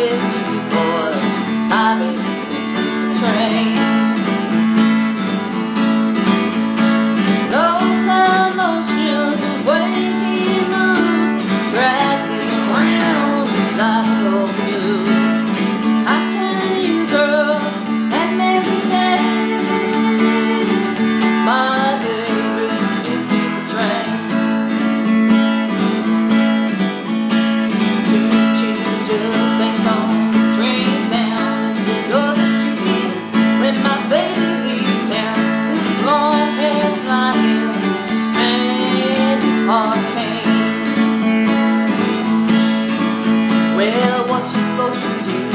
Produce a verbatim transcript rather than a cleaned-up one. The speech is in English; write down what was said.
with you, boy. I believe it's a train. Those emotions, the way he moves, drag me around just like old news. I turn to you, girl, and maybe say, my baby thinks he's a train. Choo-choo, just sings on the train sound. It's the door that you hear when my baby leaves town. This long hair flying and his heart tame. Well, what you supposed to do?